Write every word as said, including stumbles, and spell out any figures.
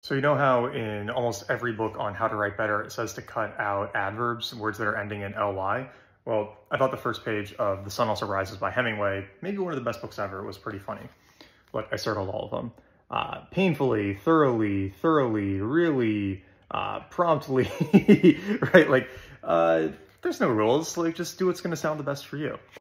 So you know how in almost every book on how to write better, it says to cut out adverbs, words that are ending in ly? Well, I thought the first page of The Sun Also Rises by Hemingway, maybe one of the best books ever, was pretty funny. Look, I circled all of them. Uh, painfully, thoroughly, thoroughly, really, uh, promptly, right? Like, uh, there's no rules. Like, just do what's going to sound the best for you.